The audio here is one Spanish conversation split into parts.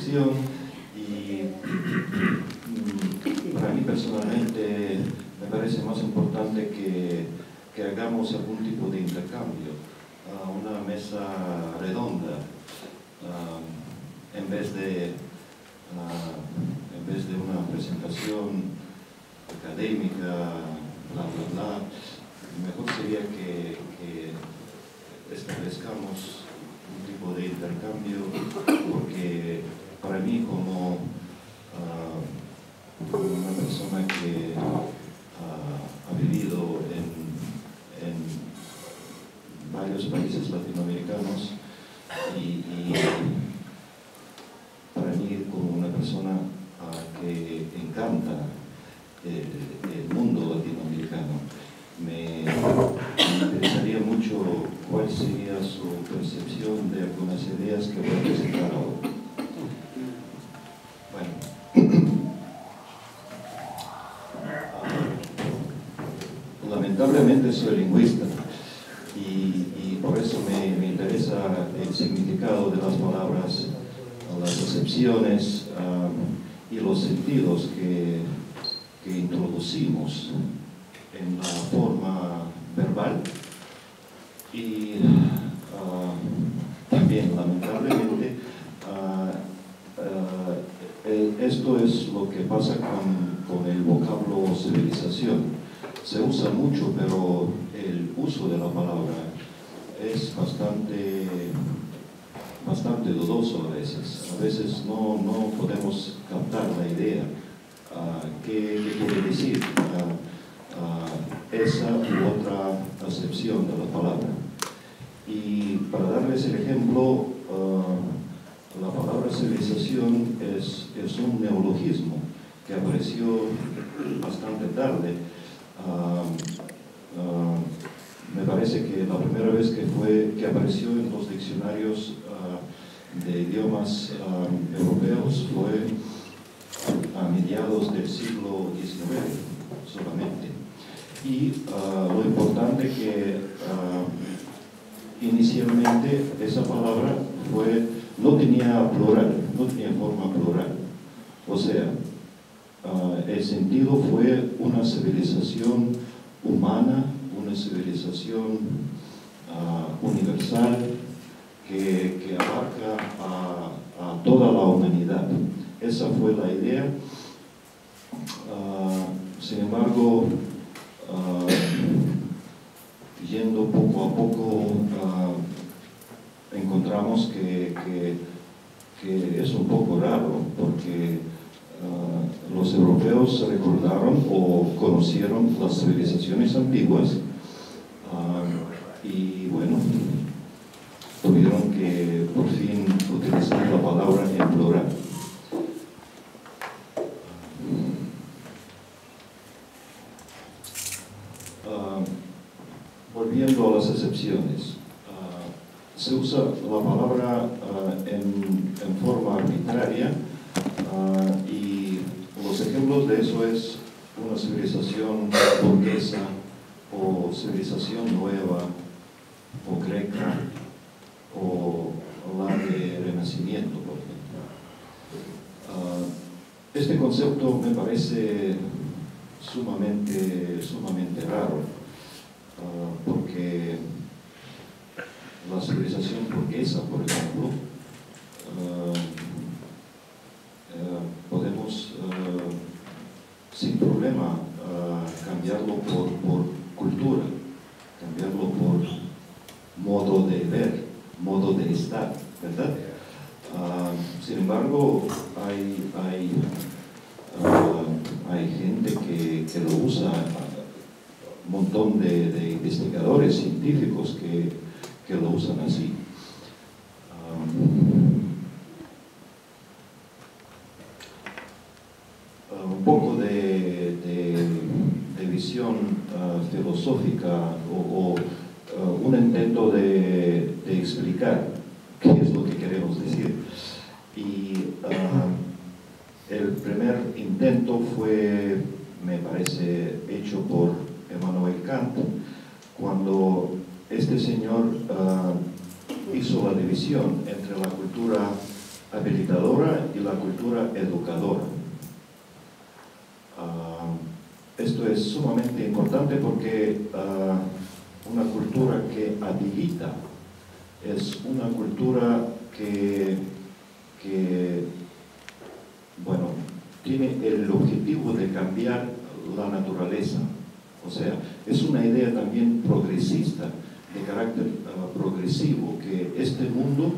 sección y para mí personalmente me parece más importante que hagamos algún tipo de intercambio, una mesa redonda, en vez de una presentación académica, bla, bla, bla. Mejor sería que establezcamos un tipo de intercambio, porque para mí como una persona que ha vivido en varios países latinoamericanos y para mí como una persona que encanta el mundo latinoamericano, me interesaría mucho cuál sería su percepción de algunas ideas que voy a presentar ahora. Bueno, lamentablemente soy lingüista y por eso me interesa el significado de las palabras, las acepciones y los sentidos que introducimos en la forma verbal y también lamentablemente esto es lo que pasa con el vocablo civilización. Se usa mucho, pero el uso de la palabra es bastante dudoso a veces. A veces no podemos captar la idea. ¿Qué quiere decir esa u otra acepción de la palabra? Y para darles el ejemplo, la palabra civilización es un neologismo que apareció bastante tarde. Me parece que la primera vez que apareció en los diccionarios de idiomas europeos fue a mediados del siglo XIX solamente. Y lo importante que inicialmente esa palabra no tenía plural, no tenía forma plural. O sea, el sentido fue una civilización humana, una civilización universal que abarca a toda la humanidad. Esa fue la idea. Sin embargo, yendo poco a poco, encontramos que es un poco raro, porque los europeos recordaron o conocieron las civilizaciones antiguas y bueno, tuvieron que por fin utilizar la palabra en plural. Volviendo a las excepciones, se usa la palabra en forma arbitraria y los ejemplos de eso es una civilización burguesa o civilización nueva o greca o la de Renacimiento, por ejemplo. Este concepto me parece sumamente raro, porque la civilización burguesa, por ejemplo, podemos sin problema cambiarlo por cultura, cambiarlo por modo de ver, modo de estar, ¿verdad? Sin embargo, hay gente que lo usa, un montón de investigadores científicos que lo usan así. Un poco de visión filosófica o un intento de explicar qué es lo que queremos decir. Y el primer intento fue, me parece, hecho por Immanuel Kant, cuando este señor hizo la división entre la cultura habilitadora y la cultura educadora. Esto es sumamente importante porque una cultura que habilita es una cultura que bueno, tiene el objetivo de cambiar la naturaleza. O sea, es una idea también progresista, de carácter progresivo, que este mundo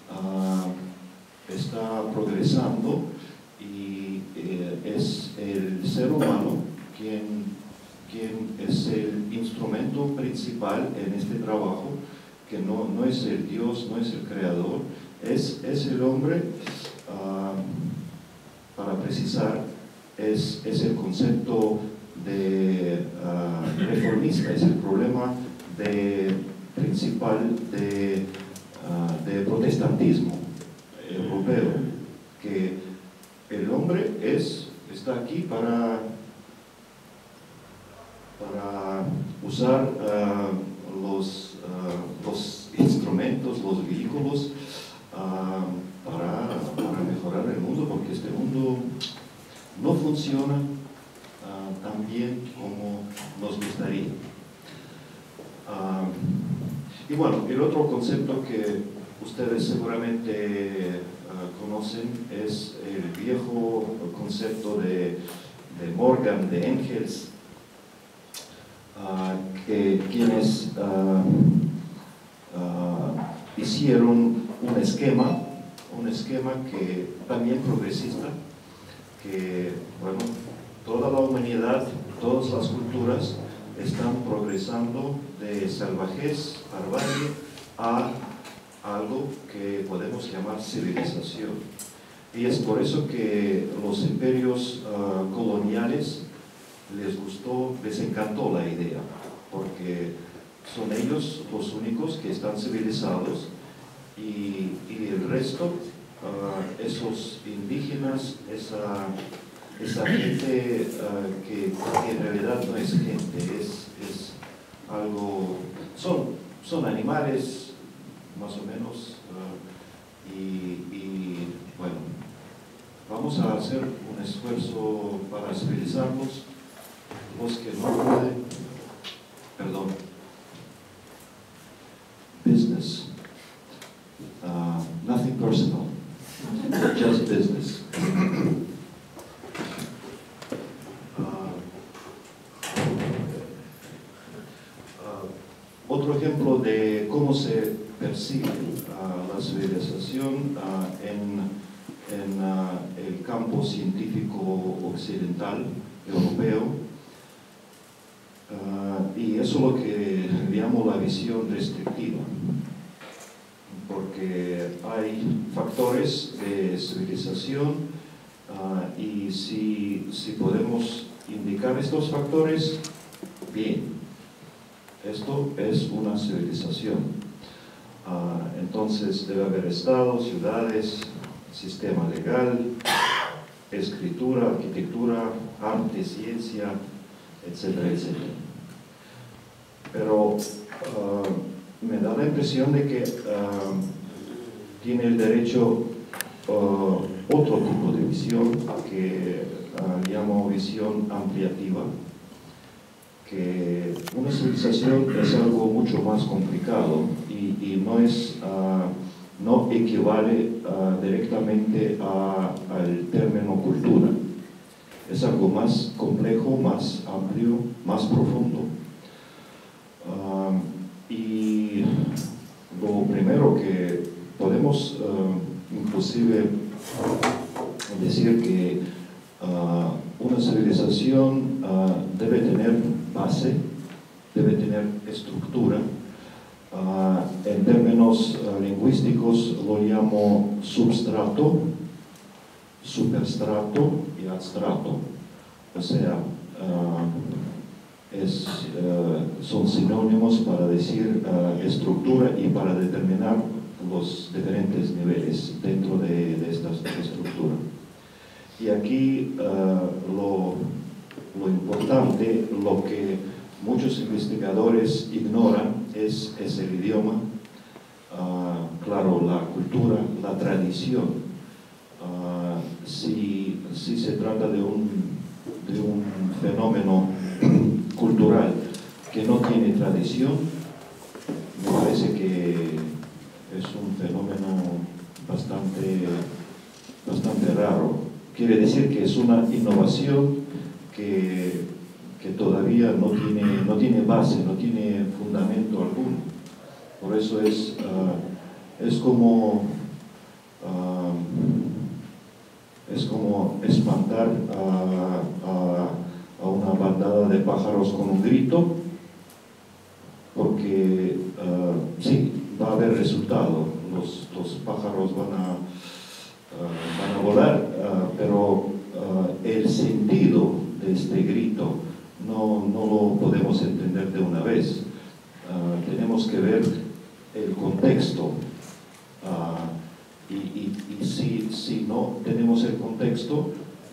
está progresando y es el ser humano quien es el instrumento principal en este trabajo, que no es el Dios, no es el creador, es el hombre. Para precisar, es el concepto de reformista, es el problema principal de protestantismo europeo, que el hombre está aquí para usar los instrumentos, los vehículos para mejorar el mundo, porque este mundo no funciona tan bien como nos gustaría. Y bueno, el otro concepto que ustedes seguramente conocen es el viejo concepto de Morgan, de Engels, quienes hicieron un esquema que también progresista, que bueno, toda la humanidad, todas las culturas están progresando de salvajez, barbarie, a algo que podemos llamar civilización. Y es por eso que los imperios coloniales les encantó la idea, porque son ellos los únicos que están civilizados y el resto, esos indígenas, esa gente que en realidad no es gente, es algo, son animales más o menos, y bueno, vamos a hacer un esfuerzo para civilizarlos. Los que no pueden, perdón, business, nothing personal, just business. Otro ejemplo de cómo se percibe la civilización en el campo científico occidental europeo. Y eso es lo que llamo la visión restrictiva, porque hay factores de civilización y si podemos indicar estos factores, bien, esto es una civilización. Entonces debe haber estados, ciudades, sistema legal, escritura, arquitectura, arte, ciencia, etcétera, etcétera. Pero me da la impresión de que tiene el derecho otro tipo de visión que llamo visión ampliativa, que una civilización es algo mucho más complicado y no equivale directamente al término cultura. Es algo más complejo, más amplio, más profundo. Y lo primero que podemos inclusive decir que una civilización debe tener base, debe tener estructura. En términos lingüísticos lo llamo substrato, superstrato y abstrato. O sea, son sinónimos para decir estructura y para determinar los diferentes niveles dentro de esta estructura. Y aquí lo importante, lo que muchos investigadores ignoran es el idioma, claro, la cultura, la tradición, si se trata de un fenómeno cultural que no tiene tradición, me parece que es un fenómeno bastante raro. Quiere decir que es una innovación que todavía no tiene base, no tiene fundamento alguno. Por eso es como espantar a una bandada de pájaros con un grito, porque sí, va a haber resultado, los pájaros van a volar, pero el sentido de este grito no lo podemos entender de una vez. Tenemos que ver el contexto, y si no tenemos el contexto,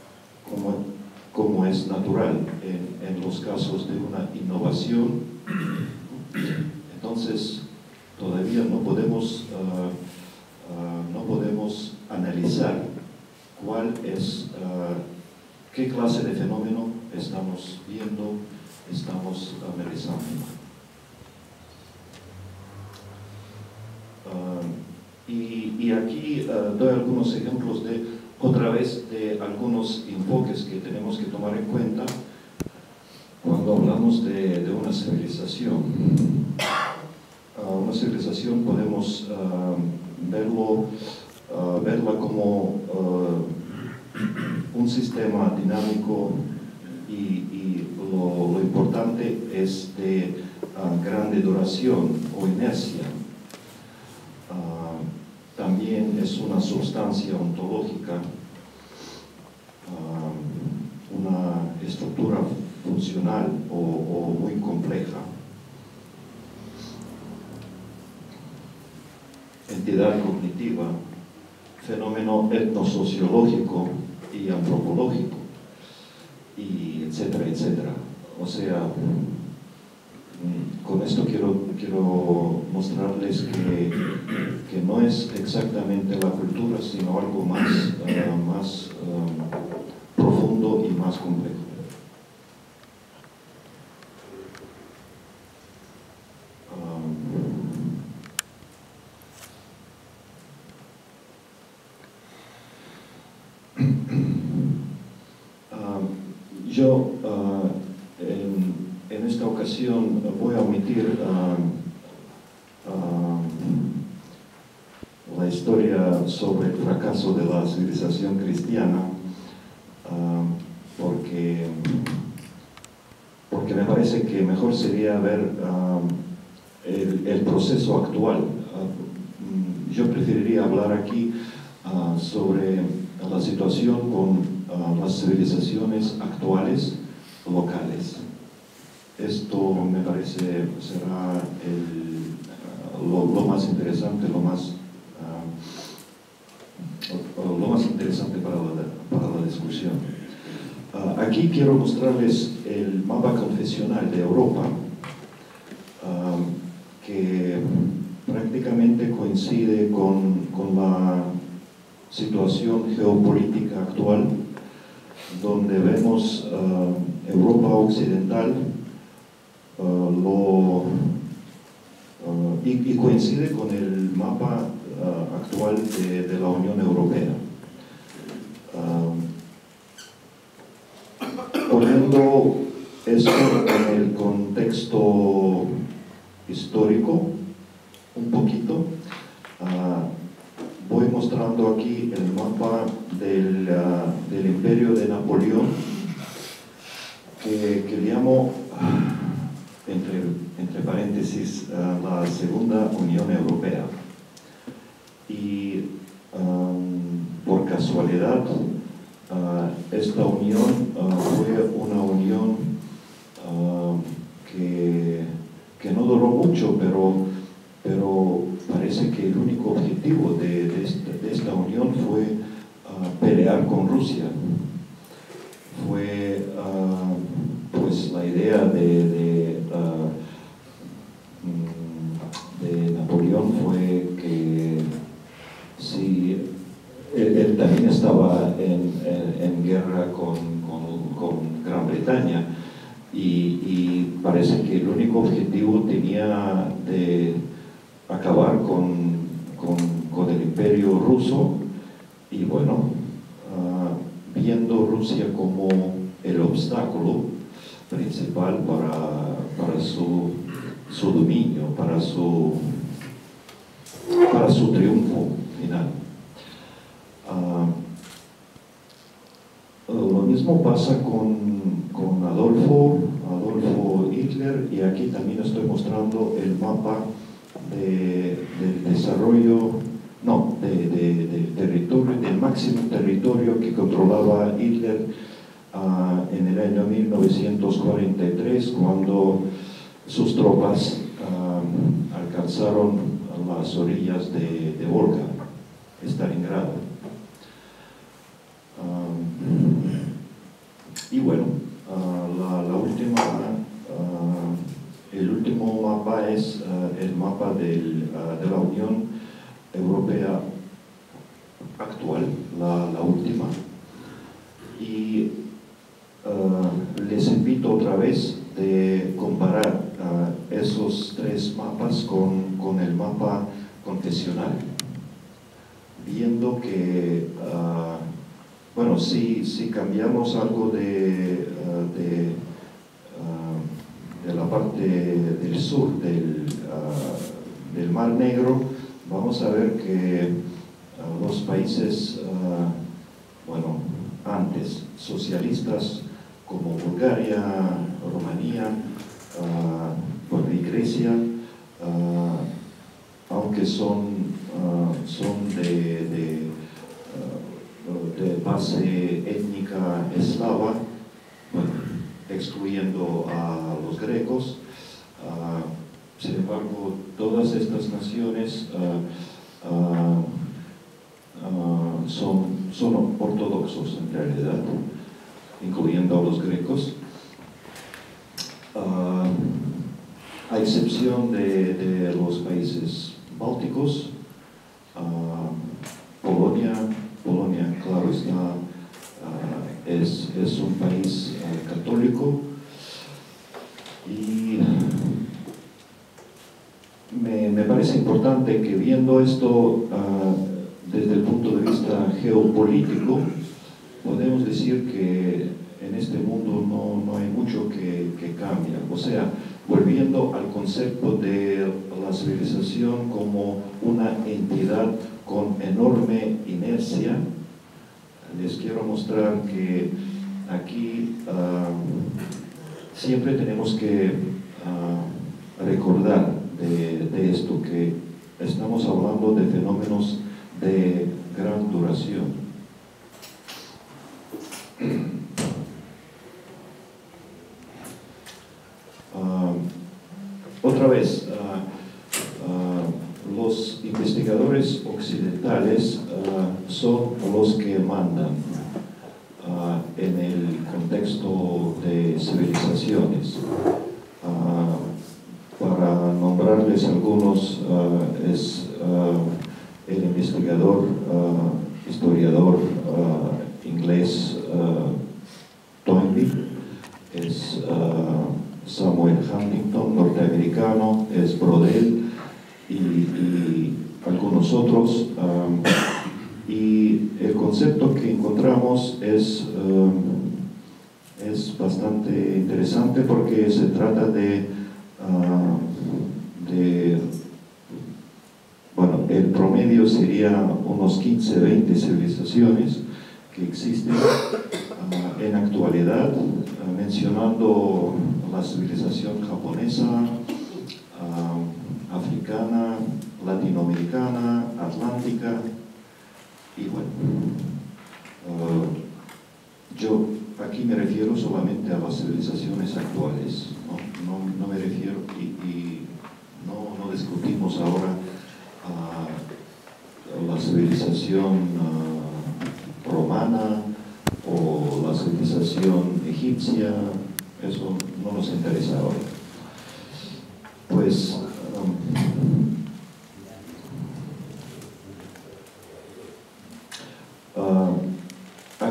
como es natural en los casos de una innovación, entonces todavía no podemos analizar qué clase de fenómeno estamos viendo, estamos analizando. Y aquí doy algunos ejemplos otra vez de algunos enfoques que tenemos que tomar en cuenta cuando hablamos de una civilización. Una civilización podemos verla como un sistema dinámico, y lo importante es de grande duración o inercia. También es una sustancia ontológica, una estructura funcional o muy compleja. Entidad cognitiva, fenómeno etnosociológico y antropológico, y etcétera, etcétera. O sea, con esto quiero mostrarles que no es exactamente la cultura, sino algo más profundo y más complejo. Yo en esta ocasión voy a omitir la historia sobre el fracaso de la civilización cristiana, porque me parece que mejor sería ver el proceso actual. Yo preferiría hablar aquí sobre la situación con las civilizaciones actuales locales. Esto me parece será lo más interesante, lo más interesante para la discusión. Aquí quiero mostrarles el mapa confesional de Europa, que prácticamente coincide con la situación geopolítica actual, donde vemos Europa occidental, y coincide con el mapa actual de la Unión Europea. Poniendo esto en el contexto histórico un poquito, voy mostrando aquí el mapa del imperio de Napoleón, que llamo, entre paréntesis, la Segunda Unión Europea. Y por casualidad, esta unión fue una unión que no duró mucho, pero parece que el único objetivo de esta unión fue pelear con Rusia. Fue pues la idea de Napoleón fue que si él también estaba en guerra con Gran Bretaña, y parece que el único objetivo tenía de acabar con el imperio ruso, y bueno, viendo Rusia como el obstáculo principal para su dominio, para su triunfo final. Lo mismo pasa con Adolfo Hitler, y aquí también estoy mostrando el mapa del desarrollo, del territorio, del máximo territorio que controlaba Hitler en el año 1943, cuando sus tropas alcanzaron las orillas de Volga, Stalingrado. Y bueno, el último mapa es el mapa de la Unión Europea actual, la última. Y les invito otra vez de comparar esos tres mapas con el mapa confesional, viendo que bueno, si cambiamos algo de la parte del sur del Mar Negro, vamos a ver que los países, bueno, antes socialistas como Bulgaria, Rumanía, y Grecia, aunque son de base étnica eslava, bueno, excluyendo a los grecos, sin embargo, todas estas naciones son ortodoxos en realidad, incluyendo a los grecos, a excepción de los países bálticos. Polonia, claro está, es un país católico, y me parece importante que, viendo esto desde el punto de vista geopolítico, podemos decir que en este mundo no hay mucho que cambia. O sea, volviendo al concepto de la civilización como una entidad con enorme inercia, les quiero mostrar que aquí siempre tenemos que recordar de esto, que estamos hablando de fenómenos de gran duración. Otra vez, los investigadores occidentales son los que mandan en el contexto de civilizaciones. Para nombrarles algunos, es el investigador, historiador inglés Toynbee, es Samuel Huntington, norteamericano, es Brodel y algunos otros, y el concepto que encontramos es bastante interesante, porque se trata bueno, el promedio sería unos 15-20 civilizaciones que existen en actualidad, mencionando la civilización japonesa, africana, latinoamericana, atlántica, y bueno, yo aquí me refiero solamente a las civilizaciones actuales, no me refiero, y no discutimos ahora la civilización romana o la civilización egipcia. Eso no nos interesa ahora. Pues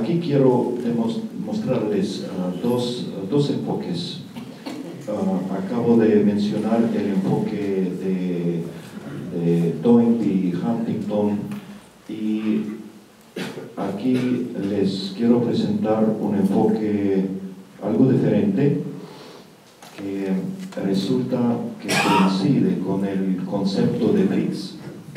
aquí quiero mostrarles dos enfoques. Acabo de mencionar el enfoque de Toynbee y Huntington, y aquí les quiero presentar un enfoque algo diferente que resulta que coincide con el concepto de BRICS.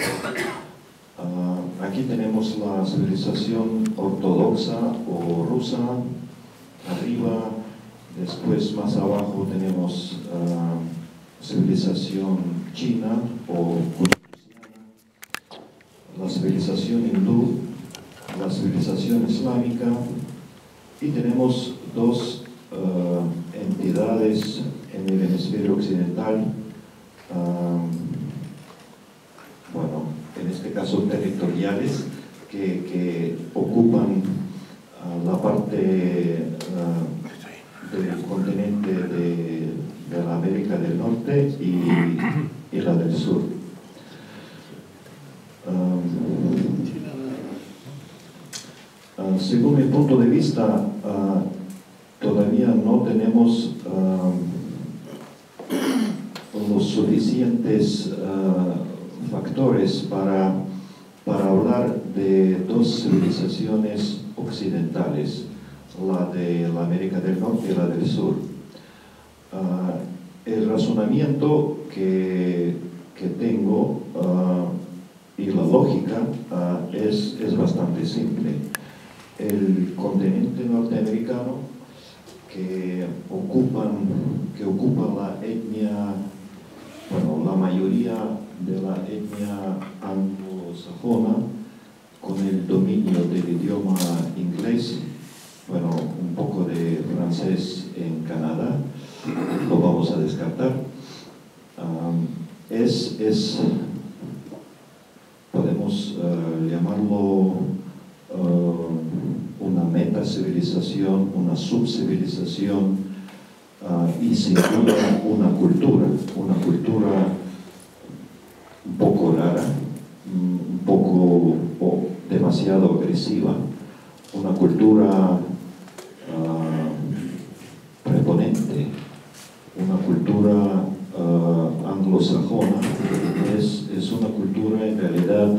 Aquí tenemos la civilización ortodoxa o rusa arriba, después más abajo tenemos civilización china o confuciana, la civilización hindú, la civilización islámica, y tenemos dos entidades en el hemisferio occidental, bueno, en este caso territoriales, que ocupan la parte del continente de la América del Norte y la del Sur. Según mi punto de vista, todavía no tenemos los suficientes factores para hablar de dos civilizaciones occidentales, la de la América del Norte y la del Sur. El razonamiento que tengo y la lógica es bastante simple. El continente norteamericano, que ocupa la etnia, bueno, la mayoría de la etnia anglosajona, con el dominio del idioma inglés, bueno, un poco de francés en Canadá, lo vamos a descartar. Podemos llamarlo una metacivilización, una subcivilización, y sin duda una cultura un poco rara, un poco o demasiado agresiva, una cultura preponente, una cultura anglosajona. Es una cultura en realidad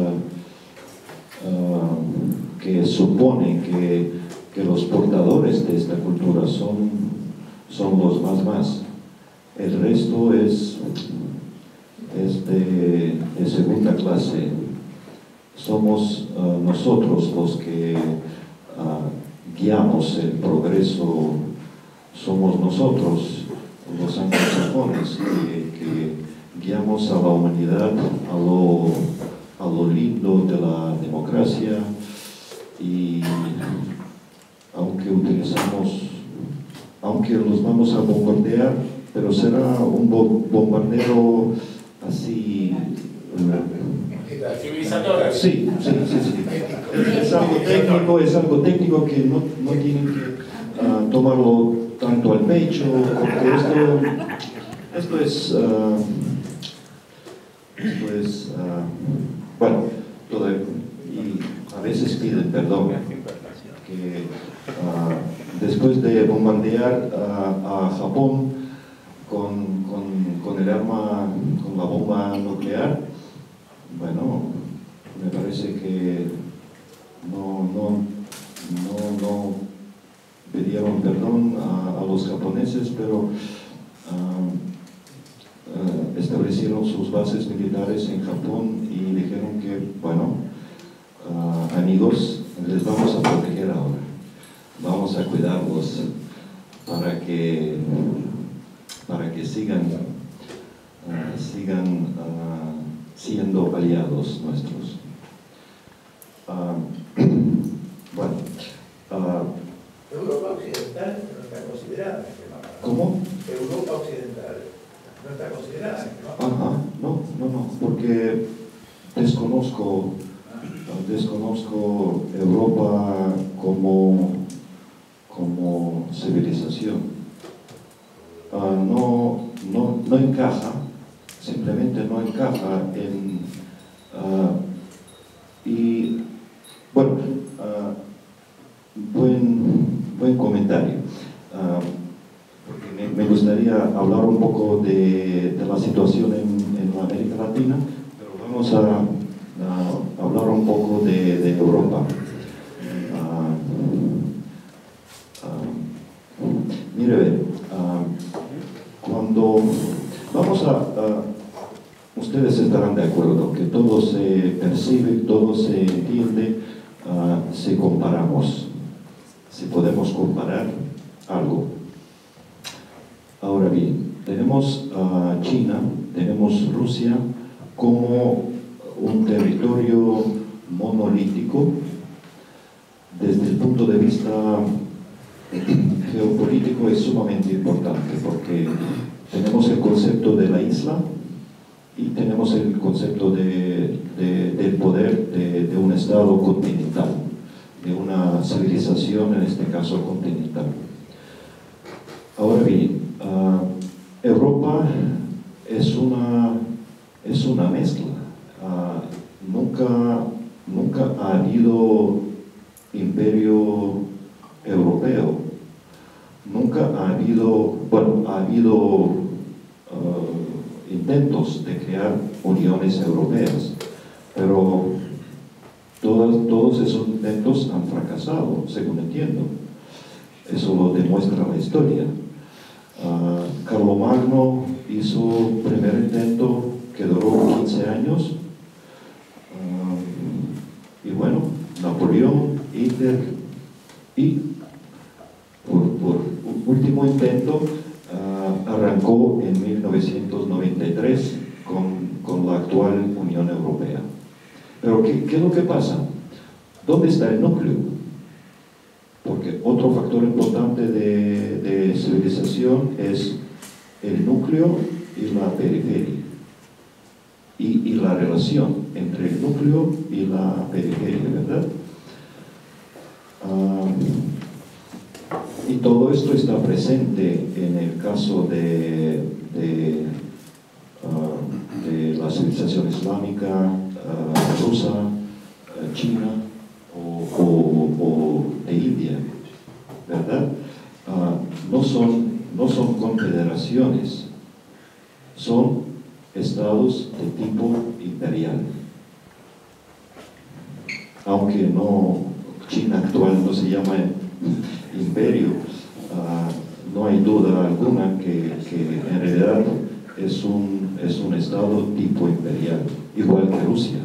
que supone que los portadores de esta cultura son los más. El resto es de segunda clase. Somos nosotros los que guiamos el progreso, somos nosotros los anglosajones que guiamos a la humanidad a lo lindo de la democracia, y aunque los vamos a bombardear, pero será un bombardeo así civilizador. Sí. Es algo técnico que no tienen que tomarlo tanto al pecho, porque esto es bueno, y a veces piden perdón, que después de bombardear a Japón con el arma, con la bomba nuclear, bueno, me parece que no pidieron perdón a los japoneses, pero establecieron sus bases militares en Japón y dijeron que, bueno, amigos, les vamos a proteger ahora, vamos a cuidarlos para que sigan siendo aliados nuestros. Bueno, Europa Occidental no está considerada. ¿Cómo? Europa Occidental no está considerada. Ajá, no, porque desconozco Europa como civilización. No encaja, simplemente no encaja y bueno, hablar un poco de la situación en la América Latina, pero vamos a hablar un poco de Europa. Mire, cuando vamos ustedes estarán de acuerdo que todo se percibe, todo se entiende, si comparamos, si podemos comparar algo. Ahora bien, tenemos China, tenemos Rusia como un territorio monolítico desde el punto de vista geopolítico. Es sumamente importante porque tenemos el concepto de la isla y tenemos el concepto del poder de un estado continental, de una civilización, en este caso continental. Ahora bien, Europa es una mezcla. Nunca ha habido imperio europeo, nunca ha habido, bueno, ha habido intentos de crear uniones europeas, pero todos esos intentos han fracasado, según entiendo. Eso lo demuestra la historia. Carlomagno hizo un primer intento que duró 15 años, y bueno, Napoleón, Hitler, y por último intento arrancó en 1993 con la actual Unión Europea. Pero ¿qué es lo que pasa? ¿Dónde está el núcleo? Porque otro factor importante de civilización es el núcleo y la periferia, y la relación entre el núcleo y la periferia, ¿verdad? Y todo esto está presente en el caso de la civilización islámica, rusa, china o de India, ¿verdad? No son confederaciones, son estados de tipo imperial. Aunque China actual no se llama imperio, no hay duda alguna que en realidad es un estado tipo imperial, igual que Rusia,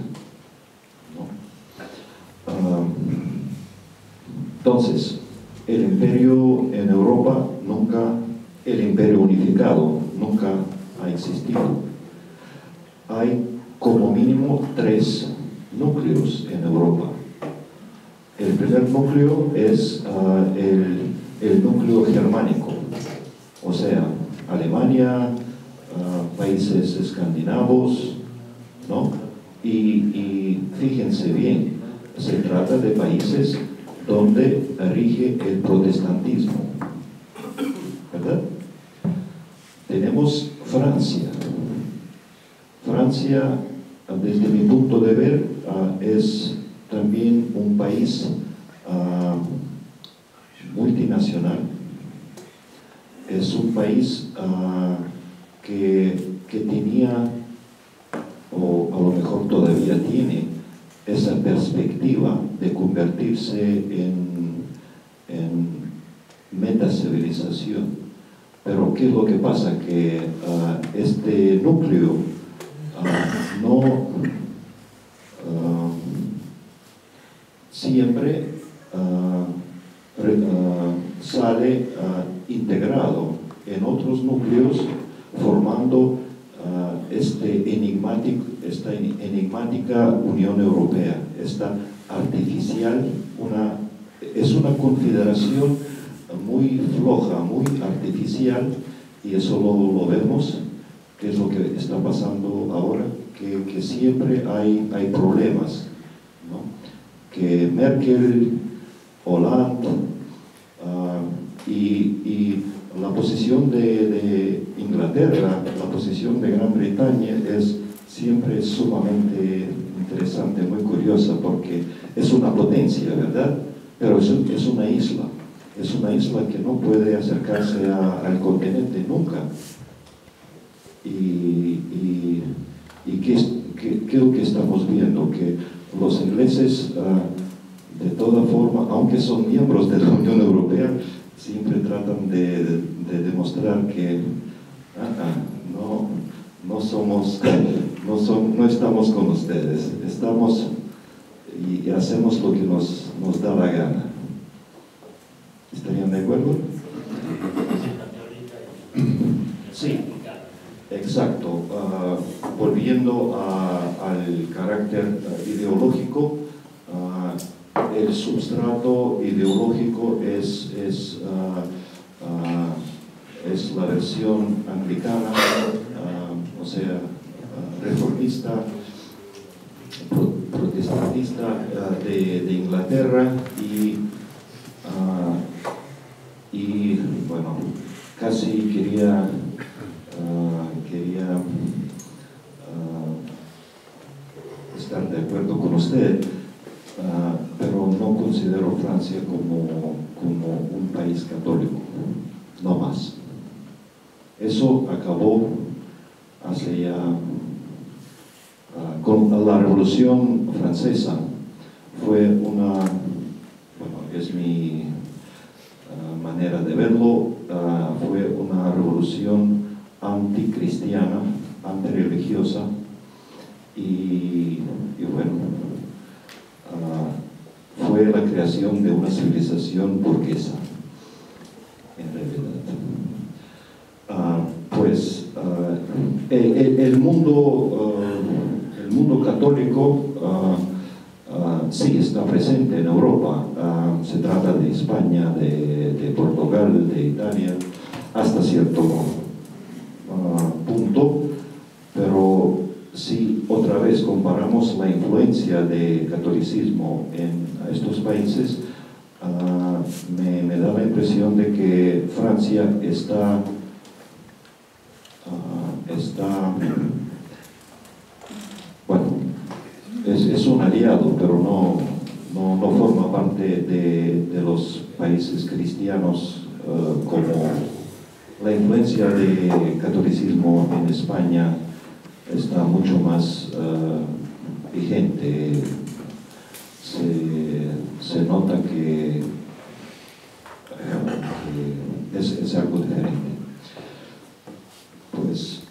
¿no? Entonces, el imperio en Europa el imperio unificado nunca ha existido. Hay como mínimo 3 núcleos en Europa. El primer núcleo es el núcleo germánico, o sea, Alemania, países escandinavos, ¿no? Y fíjense bien, se trata de países donde rige el protestantismo, ¿verdad? Tenemos Francia. Francia, desde mi punto de ver, es también un país multinacional. Es un país que tenía, o a lo mejor todavía tiene, esa perspectiva de convertirse en metacivilización. Pero ¿qué es lo que pasa? Que este núcleo no siempre sale integrado en otros núcleos, formando esta enigmática Unión Europea, esta artificial, es una confederación muy floja, muy artificial, y eso lo vemos, que es lo que está pasando ahora, que siempre hay problemas, ¿no? Que Merkel, Hollande y la posición de Inglaterra, la posición de Gran Bretaña es siempre sumamente interesante, muy curiosa, porque es una potencia, ¿verdad? Pero es una isla que no puede acercarse al continente nunca, y qué es lo que estamos viendo, que los ingleses de toda forma, aunque son miembros de la Unión Europea, siempre tratan de demostrar que no estamos con ustedes, estamos y hacemos lo que nos da la gana. ¿Estarían de acuerdo? Sí, exacto. Volviendo al carácter ideológico, el substrato ideológico es la versión anglicana, o sea, reformista, protestantista de Inglaterra y bueno, casi quería estar de acuerdo con usted, pero no considero Francia como un país católico, no más. Eso acabó hace ya, con la Revolución Francesa, fue es mi manera de verlo, fue una revolución anticristiana, antirreligiosa, y bueno, fue la creación de una civilización burguesa, en realidad. El mundo católico sí está presente en Europa. Se trata de España, de Portugal, de Italia, hasta cierto punto, pero si otra vez comparamos la influencia del catolicismo en estos países, me da la impresión de que Francia está bueno, es un aliado, pero no forma parte de los países cristianos, como la influencia del catolicismo en España está mucho más vigente. Se nota que es algo diferente. Pues,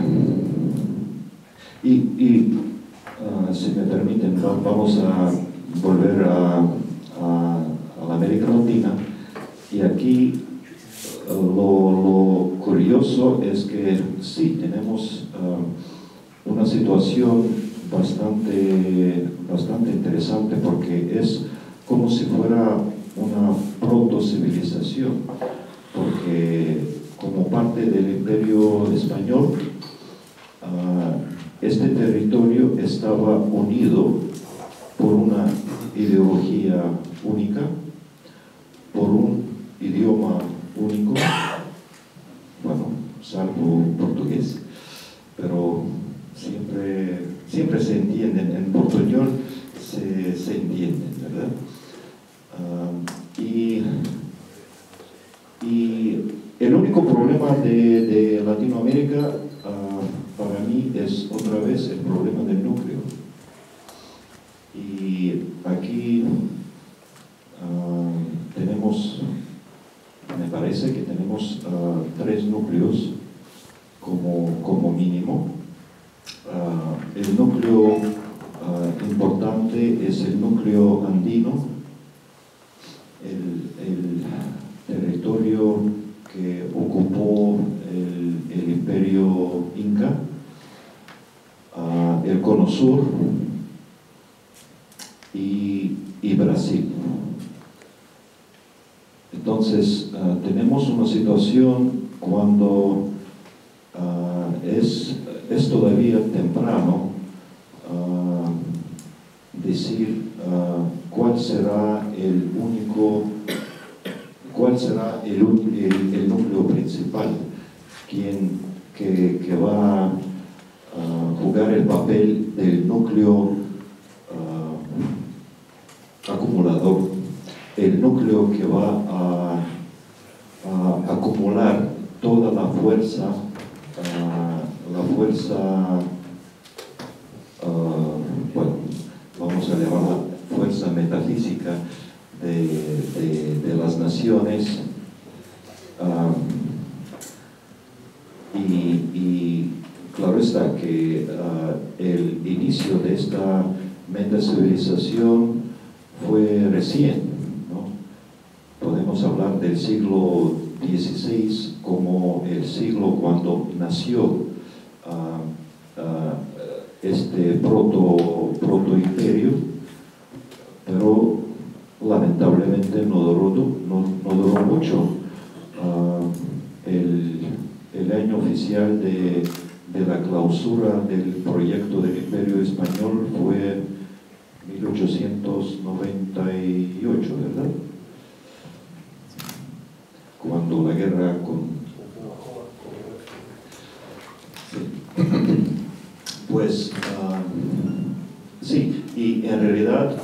si me permiten, vamos a volver a la América Latina, y aquí lo curioso es que sí, tenemos una situación bastante interesante, porque es como si fuera una proto-civilización, porque como parte del Imperio Español, este territorio estaba unido por una ideología única, por un idioma único, bueno, salvo portugués, pero siempre se entienden, en portuñol se entienden, ¿verdad? Y el único problema de Latinoamérica, para mí, es otra vez el problema del núcleo. Y aquí me parece que tenemos 3 núcleos como mínimo. El núcleo importante es el núcleo andino, el territorio que ocupó el imperio inca, el Cono Sur y Brasil. Entonces, tenemos una situación cuando es todavía temprano decir cuál será el núcleo principal, que va a jugar el papel del núcleo acumulador, el núcleo que va a acumular toda la fuerza la fuerza, bueno, vamos a llamarla fuerza metafísica de las naciones, y claro está que el inicio de esta metacivilización fue recién, ¿no? Podemos hablar del siglo XVI como el siglo cuando nació este proto-imperio, pero lamentablemente no duró mucho. El año oficial de la clausura del proyecto del Imperio Español fue 1898, ¿verdad? Cuando la guerra con... Pues, sí, y en realidad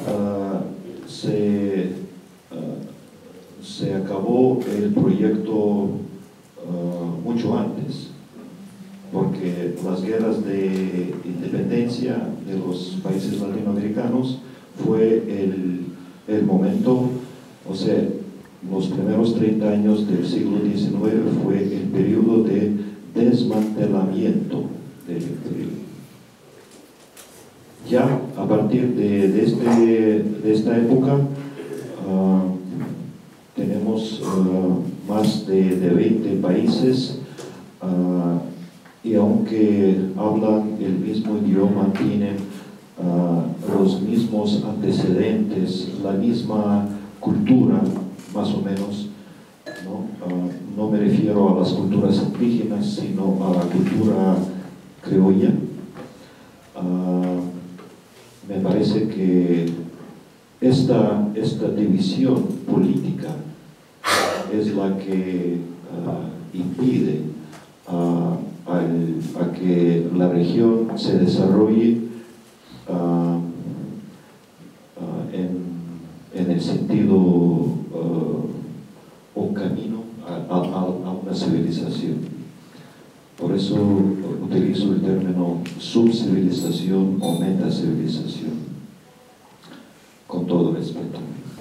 se acabó el proyecto mucho antes, porque las guerras de independencia de los países latinoamericanos fue el momento, o sea, los primeros 30 años del siglo XIX fue el periodo de desmantelamiento del imperio. Ya a partir de esta época tenemos más de 20 países, y aunque hablan el mismo idioma, tienen los mismos antecedentes, la misma cultura, más o menos, ¿no? No me refiero a las culturas indígenas, sino a la cultura criolla. Me parece que esta división política es la que impide a que la región se desarrolle en el sentido o camino a una civilización. Por eso utilizo el término subcivilización o metacivilización, con todo respeto.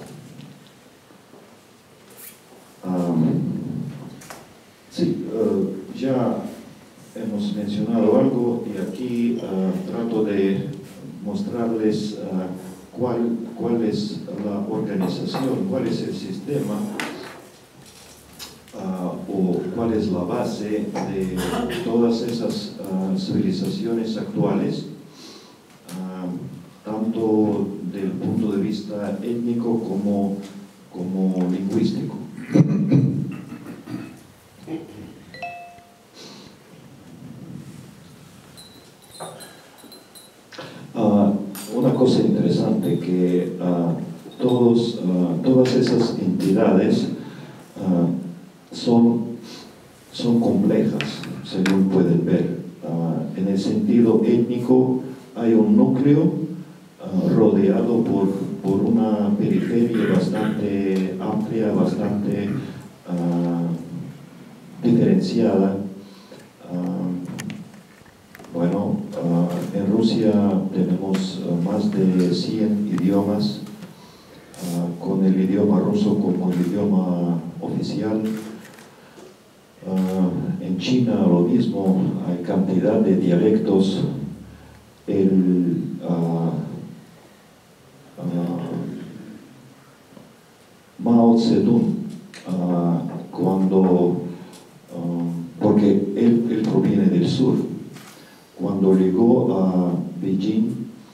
Sí, ya hemos mencionado algo, y aquí trato de mostrarles cuál es la organización, cuál es el sistema, o cuál es la base de todas esas civilizaciones actuales, tanto del punto de vista étnico como lingüístico. Una cosa interesante, que todas esas entidades son complejas, según pueden ver. En el sentido étnico hay un núcleo rodeado por una periferia bastante amplia, bastante diferenciada. Bueno, en Rusia tenemos más de 100 idiomas, con el idioma ruso como el idioma oficial. En China lo mismo, hay cantidad de dialectos. Mao Zedong, porque él proviene del sur, cuando llegó a Beijing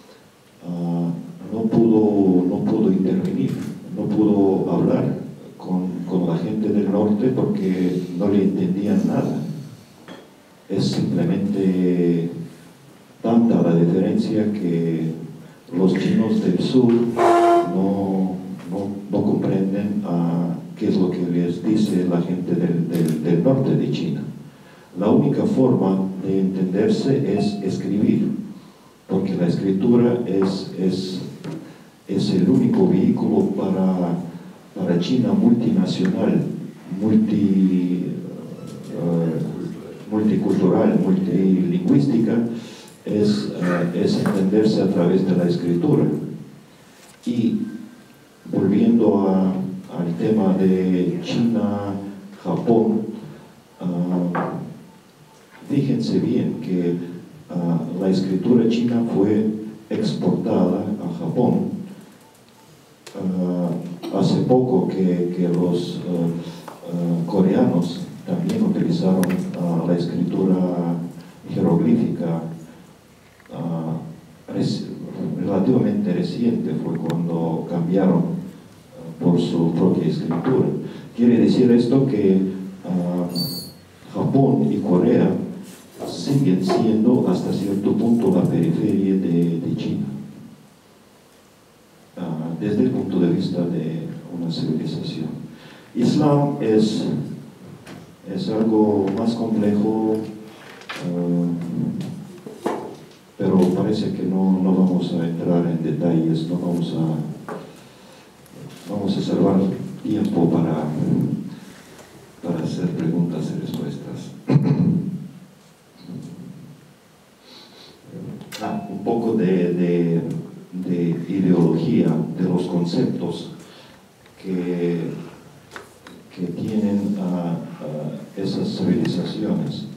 no pudo intervenir, no pudo hablar con la gente del norte porque no le entendían nada. Es simplemente tanta la diferencia que los chinos del sur no comprenden qué es lo que les dice la gente del norte de China. La única forma de entenderse es escribir, porque la escritura es el único vehículo para China multinacional, multicultural, multilingüística, es entenderse a través de la escritura. Y volviendo al tema de China, Japón, fíjense bien que la escritura china fue exportada a Japón. Hace poco que los coreanos también utilizaron la escritura jeroglífica. Relativamente reciente fue cuando cambiaron por su propia escritura. Quiere decir esto que Japón y Corea siguen siendo hasta cierto punto la periferia de China, desde el punto de vista de una civilización. Islam es algo más complejo, pero parece que no vamos a entrar en detalles, no vamos a reservar tiempo para hacer preguntas y respuestas. Un poco de ideología, de los conceptos que tienen esas civilizaciones.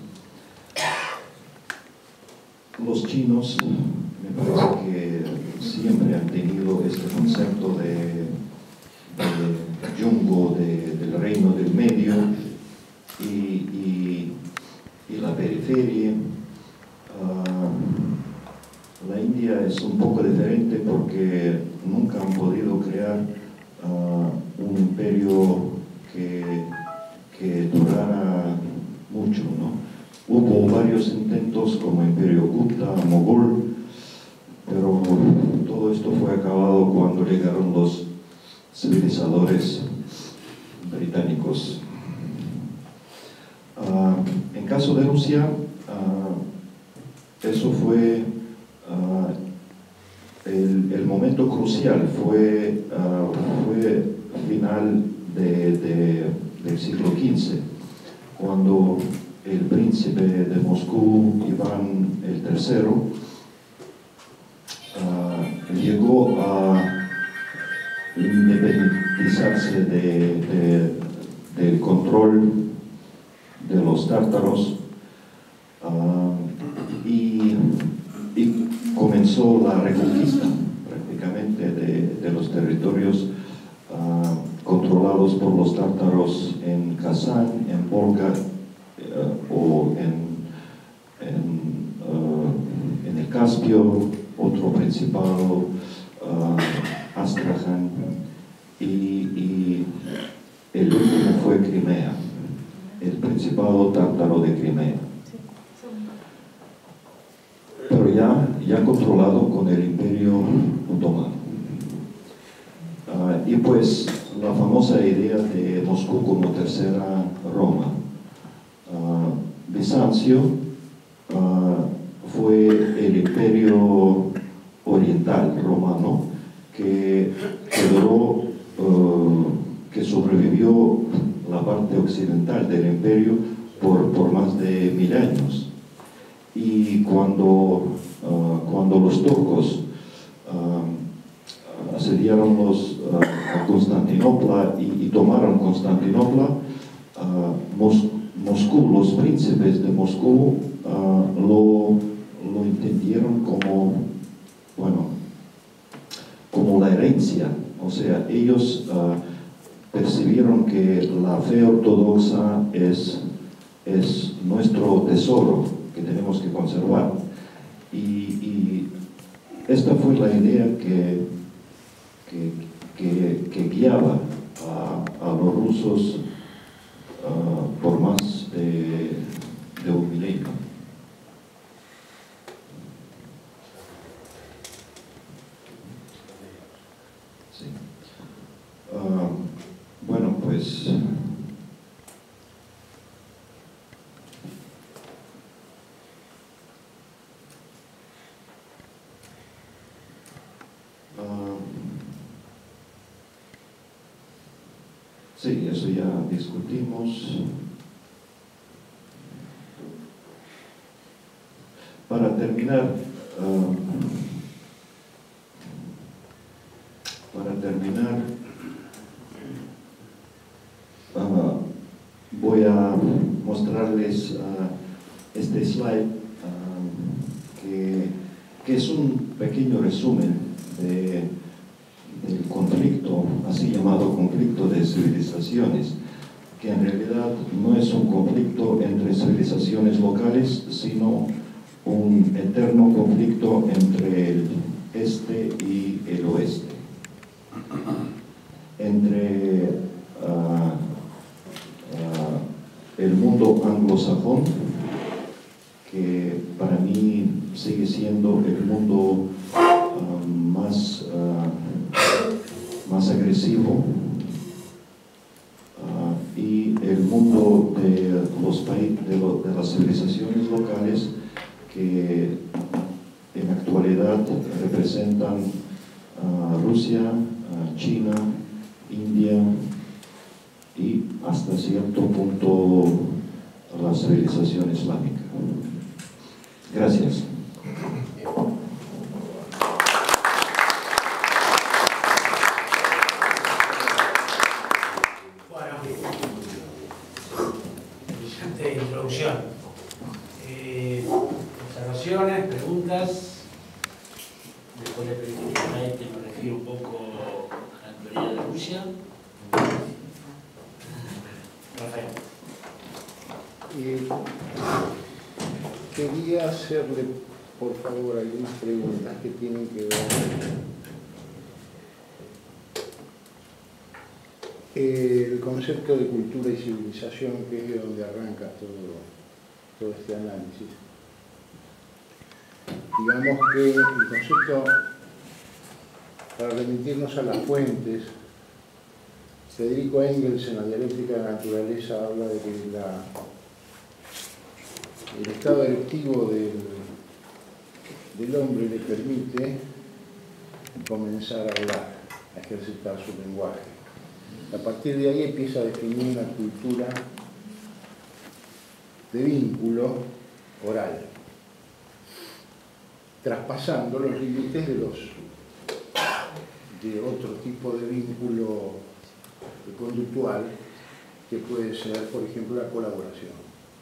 Los chinos, me parece que siempre han tenido este concepto de Yungo, del reino del medio y la periferia. La India es un poco diferente porque nunca han podido crear un imperio que durara mucho, ¿no? Hubo varios intentos como Imperio Gupta, Mogol, pero todo esto fue acabado cuando llegaron los civilizadores británicos. En caso de Rusia, eso fue el momento crucial, fue final del siglo XV, cuando el príncipe de Moscú, Iván el III, llegó a independizarse del control de los tártaros y comenzó la reconquista prácticamente de los territorios controlados por los tártaros en Kazán, en Volga o en el Caspio, otro principado, Astraján, y el último fue Crimea, el principado tártaro de Crimea. Pero ya controlado con el Imperio Otomano. Y pues la famosa idea de Moscú como tercera Roma. Bizancio fue el imperio oriental romano que sobrevivió la parte occidental del imperio por más de 1000 años. Y cuando los turcos asediaron a Constantinopla y tomaron Constantinopla, Moscú, los príncipes de Moscú lo entendieron como la herencia. O sea, ellos percibieron que la fe ortodoxa es nuestro tesoro que tenemos que conservar. Y esta fue la idea que guiaba a los rusos por más de un milenio. Sí. Bueno, pues sí, eso ya discutimos. terminar, voy a mostrarles este slide que es un pequeño resumen del conflicto, así llamado conflicto de civilizaciones, que en realidad no es un conflicto entre civilizaciones locales, sino un eterno conflicto entre el este y el oeste, entre el mundo anglosajón, que para mí sigue siendo el mundo más agresivo, y el mundo de las civilizaciones locales, que en la actualidad representan Rusia, China, India y hasta cierto punto la civilización islámica. Gracias. Bueno, brillante introducción. Observaciones, preguntas. Después le pregunto a este, me refiero un poco a la actualidad de Rusia. Rafael. Quería hacerle, por favor, algunas preguntas que tienen que ver el concepto de cultura y civilización, que es de donde arranca todo este análisis. Digamos que el concepto, para remitirnos a las fuentes, Federico Engels en la dialéctica de la naturaleza habla de que el estado erectivo del hombre le permite comenzar a hablar, a ejercitar su lenguaje. A partir de ahí empieza a definir una cultura de vínculo oral, traspasando los límites de otro tipo de vínculo conductual, que puede ser, por ejemplo, la colaboración.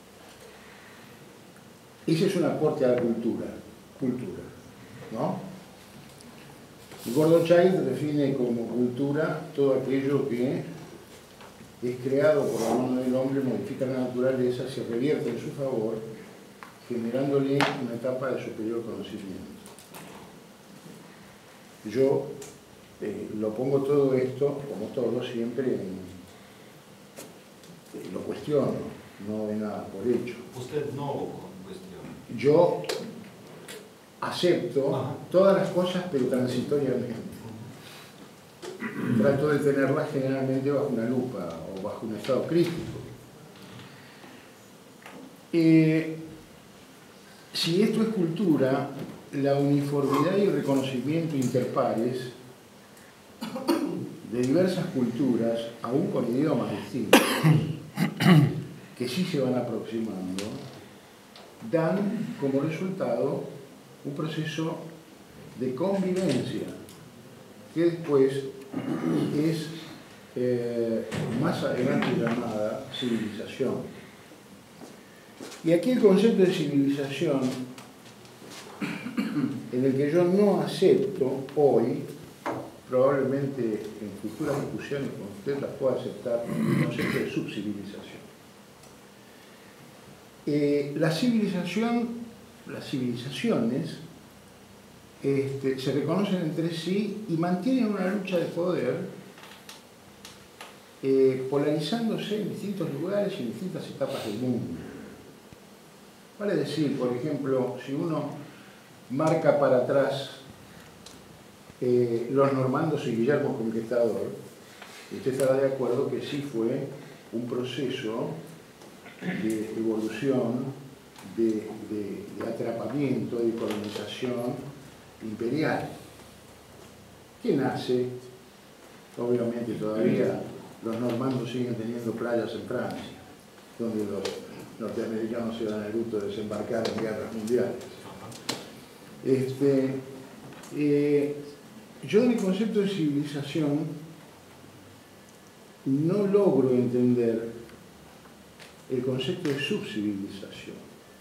Ese es un aporte a la cultura, ¿no? Gordon Childe define como cultura todo aquello que es creado por la mano del hombre, modifica la naturaleza, se revierte en su favor, generándole una etapa de superior conocimiento. Yo lo pongo todo esto, como todo, siempre lo cuestiono, no de nada por hecho. Usted no cuestiona. Yo acepto todas las cosas, pero transitoriamente. Trato de tenerlas generalmente bajo una lupa o bajo un estado crítico. Si esto es cultura, la uniformidad y el reconocimiento interpares de diversas culturas, aún con idiomas distintos, que sí se van aproximando, dan como resultado un proceso de convivencia que después es más adelante llamada civilización. Y aquí el concepto de civilización, en el que yo no acepto hoy, probablemente en futuras discusiones con usted las pueda aceptar, el concepto de subcivilización. Las civilizaciones se reconocen entre sí y mantienen una lucha de poder, polarizándose en distintos lugares y en distintas etapas del mundo. Vale decir, por ejemplo, si uno marca para atrás los normandos y Guillermo el Conquistador, usted estará de acuerdo que sí fue un proceso de evolución, de atrapamiento, de colonización imperial, que nace, obviamente todavía los normandos siguen teniendo playas en Francia, donde los norteamericanos se dan el gusto de desembarcar en guerras mundiales. yo en el concepto de civilización no logro entender el concepto de subcivilización.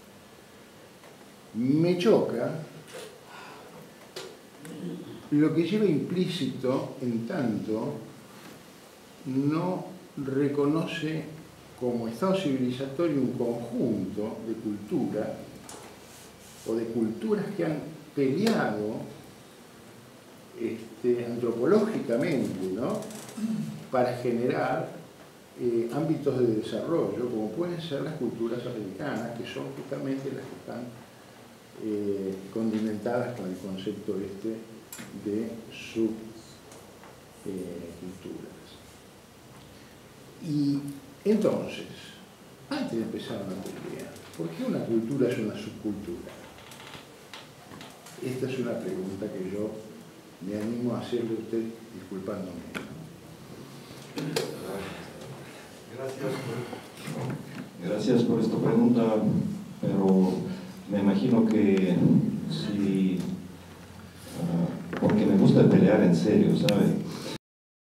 Me choca lo que lleva implícito en tanto no reconoce como estado civilizatorio un conjunto de culturas o de culturas que han peleado antropológicamente, ¿no?, para generar ámbitos de desarrollo, como pueden ser las culturas americanas, que son justamente las que están condimentadas con el concepto de subculturas. Y entonces, antes de empezar una pelea, ¿por qué una cultura es una subcultura? Esta es una pregunta que yo me animo a hacerle a usted disculpándome. Gracias por esta pregunta, pero me imagino que si, porque me gusta pelear en serio, ¿sabe?